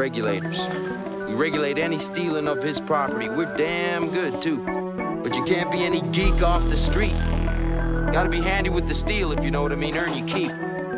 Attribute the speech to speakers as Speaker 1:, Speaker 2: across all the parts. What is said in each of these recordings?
Speaker 1: regulators. We regulate any stealing of his property. We're damn good, too. But you can't be any geek off the street. Gotta be handy with the steel, if you know what I mean. Earn your keep.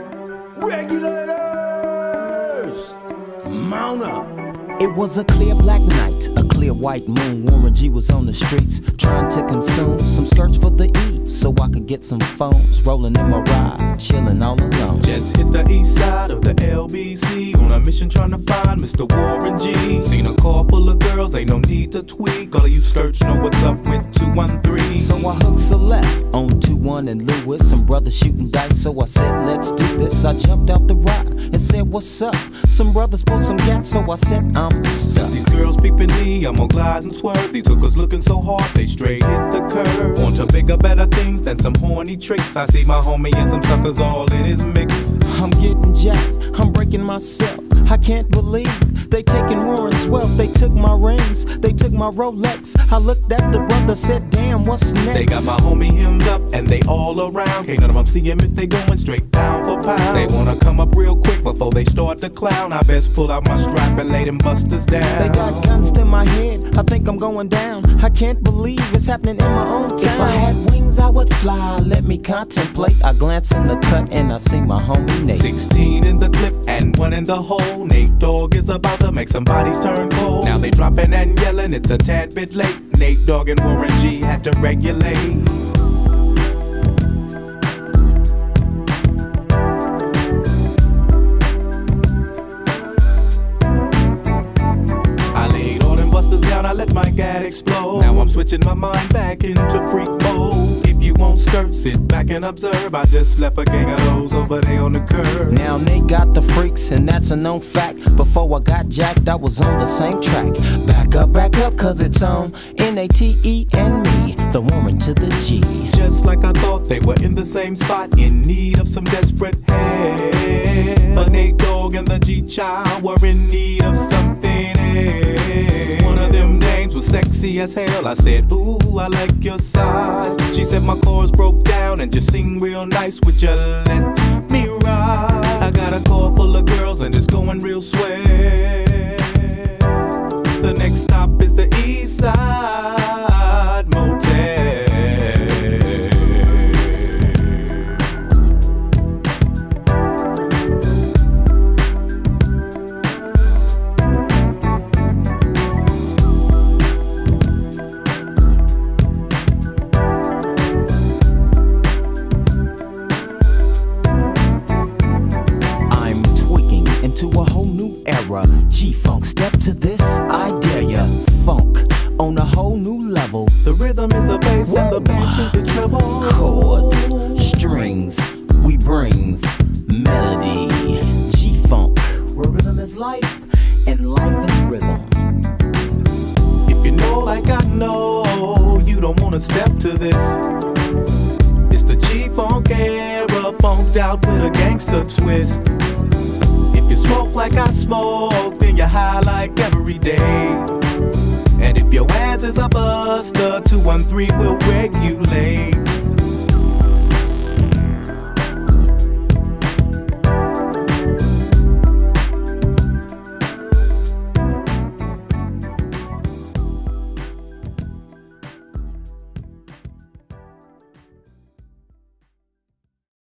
Speaker 2: Regulators! Mount up!
Speaker 3: It was a clear black night, a clear white moon. Warren G was on the streets, trying to consume some skirts for the E, so I could get some phones. Rolling in my ride, chilling all alone.
Speaker 2: Just hit the east side of the LBC, on a mission trying to find Mr. Warren G. Seen a car full of girls, ain't no need to tweak. All of you skirts know what's up with 213.
Speaker 3: So I hooked a left on 21 and Lewis. Some brothers shooting dice, so I said, let's do this. I jumped out the ride and said, what's up? Some brothers pulled some gas, so I said, I'm stuck.
Speaker 2: Since these girls peeping me, I'm gonna glide and swerve. These hookers looking so hard, they straight hit the curve. Want to bigger, better things than some horny tricks. I see my homie and some suckers all in his mix.
Speaker 3: I'm getting jacked, I'm breaking myself. I can't believe they taking Warren's wealth. They took my rings, they took my Rolex. I looked at the brother, said, damn, what's next?
Speaker 2: They got my homie hemmed up and they all around. Can't none of them see him if they going straight pound for pound. They wanna come up real quick before they start to clown. I best pull out my strap and lay them busters down.
Speaker 3: They got guns to my head, I think I'm going down. I can't believe it's happening in my own town. If I had wings, I would fly, let me contemplate. I glance in the cut and I see my homie Nate.
Speaker 2: 16 in the clip and 1 in the hole. Nate Dogg is about to make some bodies turn cold. Now they dropping and yelling, it's a tad bit late. Nate Dogg and Warren G had to regulate. I let my gad explode. Now I'm switching my mind back into freak mode. If you won't skirt, sit back and observe. I just left a gang of those over there on the curb.
Speaker 3: Now they got the freaks and that's a known fact. Before I got jacked, I was on the same track. Back up, cause it's on N-A-T-E and me, the Warren to the G.
Speaker 2: Just like I thought, they were in the same spot, in need of some desperate help. The Nate Dogg and the G-Child were in need of something else. One of them dames was sexy as hell. I said, ooh, I like your size. She said my chords broke down and just sing real nice. Would you let me ride? I got a car full of girls and it's going real swell. The next stop is the East Side Motel.
Speaker 3: To a whole new era, G-Funk, step to this, I dare ya. Funk on a whole new level.
Speaker 2: The rhythm is the bass. Whoa. And the bass is the treble.
Speaker 3: Chords, strings, we brings melody. G-Funk, where rhythm is life and life is rhythm.
Speaker 2: If you know like I know, you don't wanna step to this. It's the G-Funk era, funked out with a gangster twist. If you smoke like I smoke, then you're high like every day. And if your ass is a buster, 213 will regulate.